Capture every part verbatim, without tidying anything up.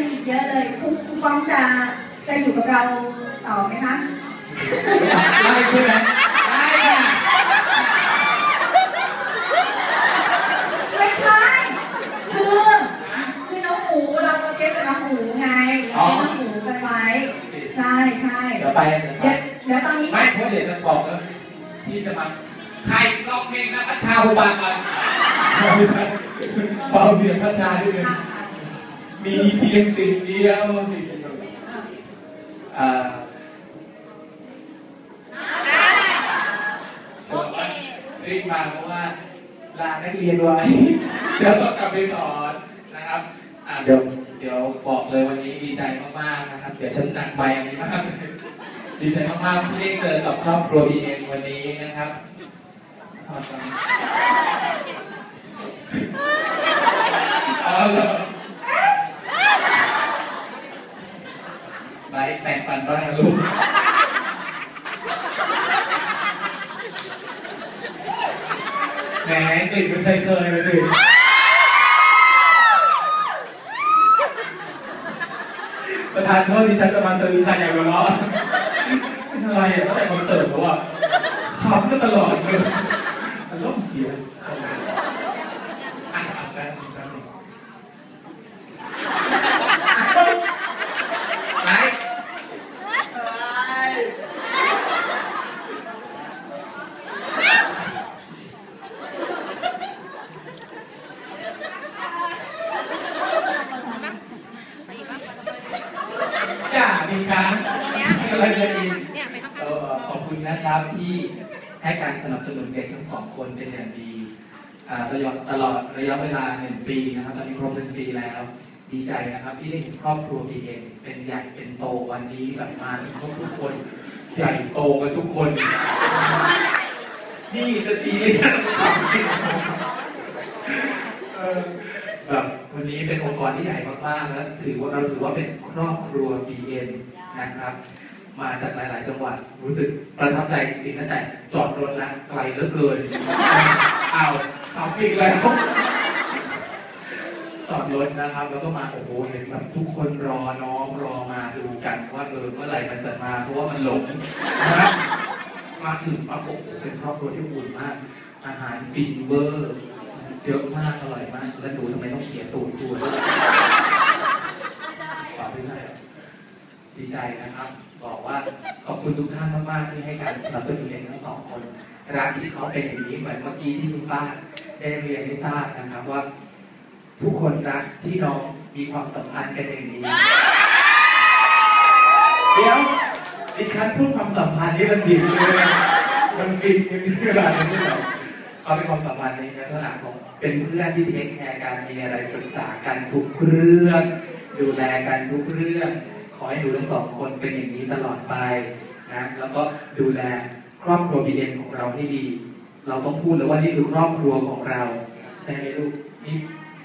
มีอีกเยอะเลยคุณคุณป้องจะจะอยู่กับเราต่อไหมคะได้ใช่ไหมได้ค่ะไม่ใช่คือคือน้องหมูเราจะเก็บกับน้องหมูไงเราเก็บน้องหมูกันไว้ใช่ใช่เดี๋ยวไปเดี๋ยวเดี๋ยวตอนนี้ไม่เพราะเดี๋ยวจะบอกแล้วที่จะมาใครร้องเพลงนะพระชาอุบาลกันเบาเบียดพระชาด้วยเลยมีเพียงสิ่งเดียวสิ่งเดียวอ่าโอเครีบมาเพราะว่าลานักเรียนไว้เดี๋ยวต้องกลับไปสอนนะครับอ่าเดี๋ยวเดี๋ยวบอกเลยวันนี้ดีใจมากๆนะครับเดี๋ยวฉันหนักใบอันนี้มากดีใจมากๆที่ได้เจอกับครอบครัวบีเอ็มวันนี้นะครับเอาเลยไปแต่งฟันบ้างลูกแหมติดเป็นเคยเคยไปถึงประธานโทษที่ฉันจะมาเตือนใครอย่างไรล้อเป็นอะไรอ่ะตั้งแต่คอนเสิร์ตแล้วอ่ะขำก็ตลอดเลยมันล้มเสียอ่านอ่านได้ไหนจ้าดีครับอะไรจะดีขอบคุณนะครับที่ให้การสนับสนุนเด็กทั้งสองคนเป็นอย่างดีตลอดตลอดระยะเวลาหนึ่งปีนะครับตอนนี้ครบหนึ่งปีแล้วดีใจนะครับที่ได้เห็นครอบครัวบีเอ็มเป็นใหญ่เป็นโตวันนี้แบบมาครบทุกคนใหญ่โตกันทุกคนนี่จะดีไม่ได้ความจริงแบบวันนี้เป็นองค์กรที่ใหญ่มากๆแล้วถือว่าเราถือว่าเป็นครอบครัว บี เอ็ม นะครับมาจากหลายๆจังหวัดรู้สึกประทับใจจริงๆตั้งแต่จอดรถแล้วไกลเหลือเกินเอาเอาอีกแล้วจอดรถนะครับแล้วก็มาโอ้โหเห็นแบบทุกคนรอน้องรอมาดูกันว่าเออเมื่อไหร่มันจะมาเพราะว่ามันหลงนะมาถึงปั๊บโอ้โหเป็นครอบครัวที่อุ่นมากอาหารฟินเวอร์เยอะมากอร่อยมากแล้วดูทำไมต้องเขียนตูดตูดตอบไม่ได้ดีใจนะครับบอกว่าขอบคุณทุกท่านมากๆที่ให้การสนับสนุนเองทั้งสองคนรักที่เขาเป็นอย่างนี้เหมือนเมื่อกี้ที่คุณป้าได้เรียนให้ทราบนะครับว่าทุกคนรักที่น้องมีความสัมพันธ์กันอย่างนี้เดี๋ยวดิฉันพูดความสัมพันธ์นี้มันผิดเลยมันผิดมันผิดอะไรไม่รู้เขาเป็นความสัมพันธ์ในลักษณะของเป็นเพื่อนที่เทคแคร์กันมีอะไรปรึกษากันทุกเรื่องดูแลกันทุกเรื่องขอให้หนูทั้งสองคนเป็นอย่างนี้ตลอดไปนะแล้วก็ดูแลครอบครัวบีเอ็มของเราให้ดีเราต้องพูดเลยว่านี่คือครอบครัวของเราใช่ไหมลูกนี่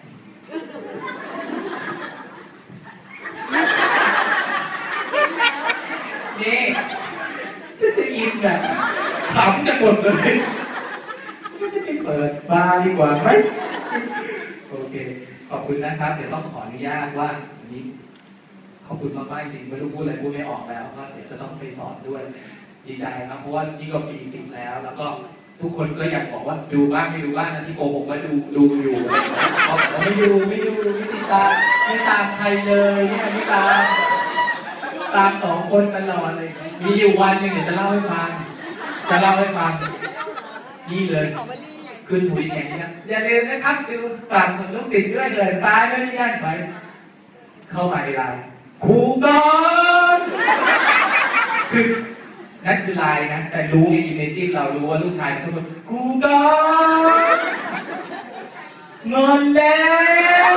นี่ฉันจะยิ้มแบบขำจะหมดเลยก็จะไปเปิดบาร์ดีกว่าไหมโอเคขอบคุณนะครับเดี๋ยวต้องขออนุญาตว่าวันนี้ขอบคุณมากๆจริงไม่รู้พูดอะไรพูดไม่ออกแล้วก็เดี๋ยวจะต้องไปสอนด้วยดีใจครับเพราะว่านี่ก็ปีสิบแล้วแล้วก็ทุกคนก็อยากบอกว่าดูบ้างไม่ดูบ้างนะที่โกหกว่าดูดูอยู่เขาบอกว่าไม่ดูไม่ดูไม่ติดตามไม่ตามใครเลยเนี่ยไม่ตามตามสองคนตลอดเลยมีอยู่วันหนึ่งเดี๋ยวจะเล่าให้ฟังจะเล่าให้ฟังนี่เลยขึ้นหุยแข่งเนี่ยอย่าลืมนะครับดูฝากคนลูกติดด้วยเลยตายไม่ได้ยันไปเข้ามาในไลน์ครูก่อนคือนั่นคือไลน์นะแต่รู้ในอิมเมจิเรารู้ว่าลูกชายชอบพูดครูก่อนงอนแล้ว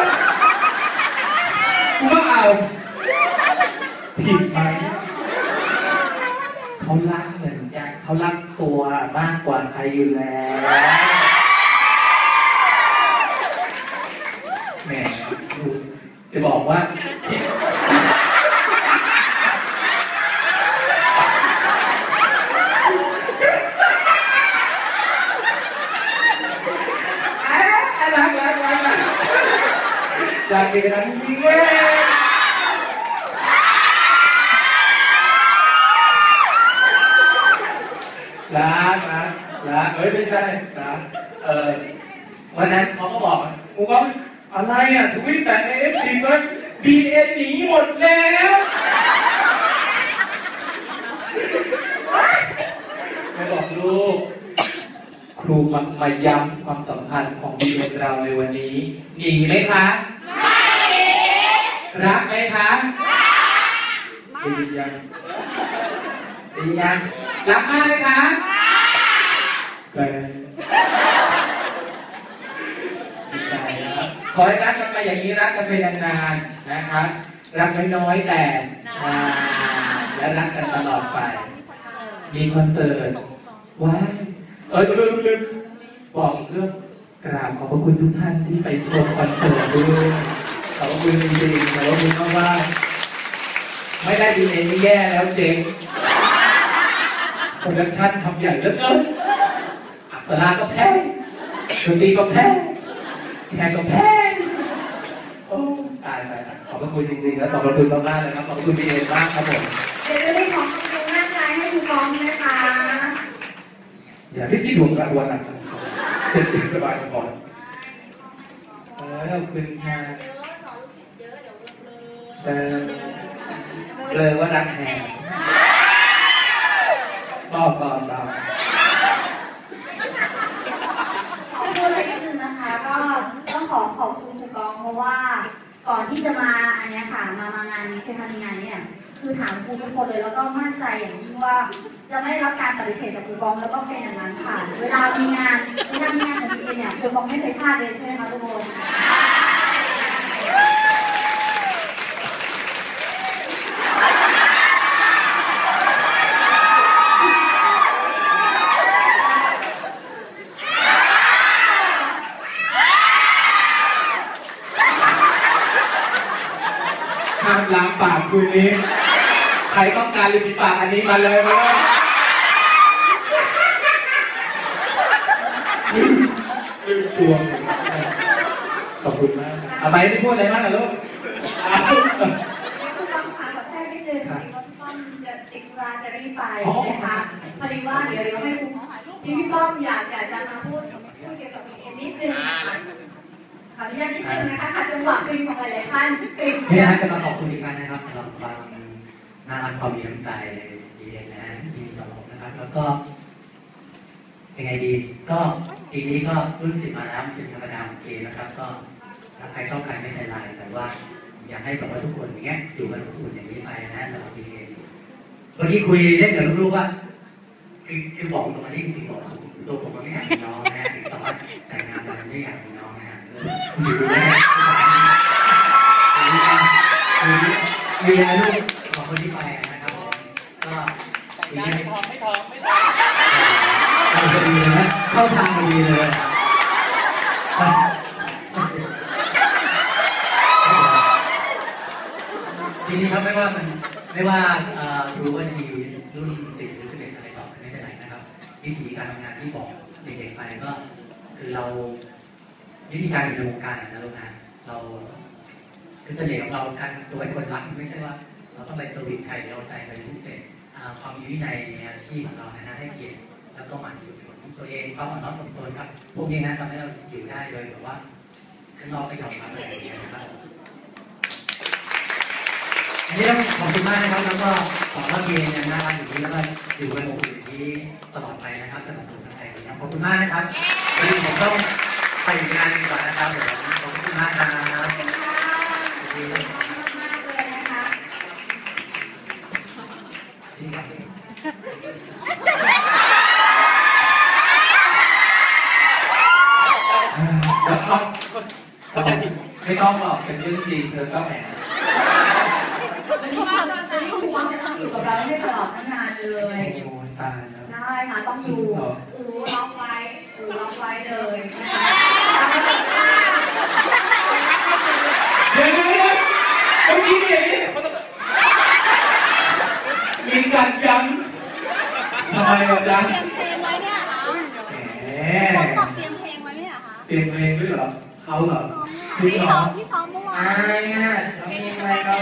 กูก็เอาผิดไหมเขารักเหมือนกันเขารักตัวมากกว่าใครอยู่แล้วแหมจะบอกว่ารักรักรักรักจากเด็กนั้นยิ่งเว้ยเอ้ยไม่ใช่นะเออวันนั้นเขาก็บอกกูว่าอะไรอ่ะทวิตแต่เอฟซีมันบีเอ็นหนีหมดแล้วไม่บอกลูกครูมามาย้ำความสัมพันธ์ของบีเอ็นเราในวันนี้หนีไหมคะไม่รักไหมคะดียังดียังรักมากไหมคะไปขอให้รักกันไปอย่างนี้รักกันไปนานๆนะครับรักน้อยๆแต่นานและรักกันตลอดไปมีคอนเสิร์ตว้ายเออลืมลืมบอกอีกเรื่องกราบขอบพระคุณทุกท่านที่ไปชมคอนเสิร์ตด้วยขอบคุณจริงๆขอบคุณมากๆไม่ได้ดีเองไม่แย่แล้วเจ๊งโปรดักชั่นทำใหญ่เหลือเกินอัปราก็แพ้ดนตรีก็แพ้แขกก็แพ้โอ้ตายตายขอบพระคุณจริงๆแล้วขอบพระคุณมากๆเลยครับขอบคุณพี่เอมากครับผมเดี๋ยวจะได้ขอบคุณหน้าใจให้คุณกองนะคะอย่าที่ที่ดวงกระดวนหนักเป็นสิ่งสบายก่อนเออขอบคุณค่ะเออเลยว่ารักแทนบอกก่อนเราขอบคุณเลยนิดนึงนะคะก็ต้องขอขอบคุณครูกองเพราะว่าก่อนที่จะมาอันนี้ค่ะมามางานนี้คือทำงานนี้เนี่ยคือถามครูทุกคนเลยแล้วก็มั่นใจอย่างยิ่งว่าจะไม่รับการปฏิเสธจากครูกองแล้วก็เป็นอย่างนั้นค่ะเวลามีงานเวลามีงานของพี่เอเนี่ยครูกองไม่เคยพลาดเลยใช่ไหมคะทุกคนห้ามล้างปากคืนนี้ใครต้องการลิ้นปากอันนี้มาเลยมาเลยลืมตัวขอบคุณมากเอาไปที่พูดอะไรมากนะลูกคุณฟังค่ะขอแทรกนิดนึงพอดีว่าพี่ป้อมจะติดร้านจะรีบไปนะคะพอดีว่าเดี๋ยวเดี๋ยวให้คุณพี่พี่ป้อมอยากจะมาพูดพูดเกี่ยวกับอีกนิดนึงขออนุญาตนิดนึงนะคะขัดจังหวะเพลงของหลายๆท่านพี่อาจะมาขอบคุณอีกครั้งนะครับสำหรับความน่ารักความมีน้ำใจดีนะที่ตลกนะครับแล้วก็ยังไงดีก็ปีนี้ก็รุ่นสิบมาแล้วเป็นธรรมดาโอเคนะครับก็ถ้าใครชอบใครไม่เป็นไรแต่ว่าอยากให้แบบว่าทุกคนอย่างเงี้ยอยู่กันอบอุ่นอย่างนี้ไปนะสำหรับปีนี้วันนี้คุยเล่นกับลูกๆว่าคือคือบอกตรงนี้จริงๆบอกตัวผมก็ไม่อยากมีน้องนะแต่ว่าแต่งงานมันไม่อยากมีน้องนะอยู่ดูแลมีอะไรลูกของคนที่ไปนะครับก็งานไม่ทองไม่ทองไม่ทองเข้าทางดีนะเข้าทางดีเลยทีนี้ครับไม่ว่ามันไม่ว่ารู้ว่าจะมีรุ่นติดหรือสิบเอ็ดอะไรต่อไม่เป็นไรนะครับวิธีการทำงานที่บอกเด็กๆไปก็คือเราวิธีการอยู่ในวงการนะลูกนะเราคือเสน่ห์ของเราการตัวเป็นคนรักไม่ใช่ว่าเราต้องไปสวิตใครเราใจไปพิเศษความมีวินัยในอาชีพของเรานะให้เกียรติแล้วก็หมั่นฝึกฝนตัวเองความอ่อนน้อมถ่อมตนครับพวกนี้นะทำให้เราอยู่ได้โดยแบบว่าข้างนอกไม่ยอมรับอะไรอย่างเงี้ยนะครับอันนี้ต้องขอบคุณมากนะครับแล้วก็ขอรับเรียนน่ารักอยู่ที่แล้วก็อยู่กันอบอุ่นที่ตลอดไปนะครับสำหรับตัวทั้งใจนะครับขอบคุณมากนะครับวันนี้ผมต้องไปงานก่อนนะครับขอบคุณมากครับเข้าใจผิดไม่ต้องหรอกเป็นเรื่องจริงเธอก็แหมวันนี้ว่าตอนนี้คุณจะต้องอยู่กับเราให้ตลอดทั้งงานเลยได้ค่ะต้องดูอูล็อกไว้อูล็อกไว้เลยเดี๋ยวเดี๋ยวเดี๋ยวเมื่อกี้นี่อย่างนี้ยิงกันยังทำไมอ่ะจ๊ะเตรียมเพลงไว้เนี่ยเหรอแหมบอกเตรียมเพลงไว้ไม่เหรอคะเตรียมเพลงด้วยเหรอเขาเหรอพี่ซ้อมพี่ซ้อมเมื่อวานอ่าเนี่ยเพลงอะไร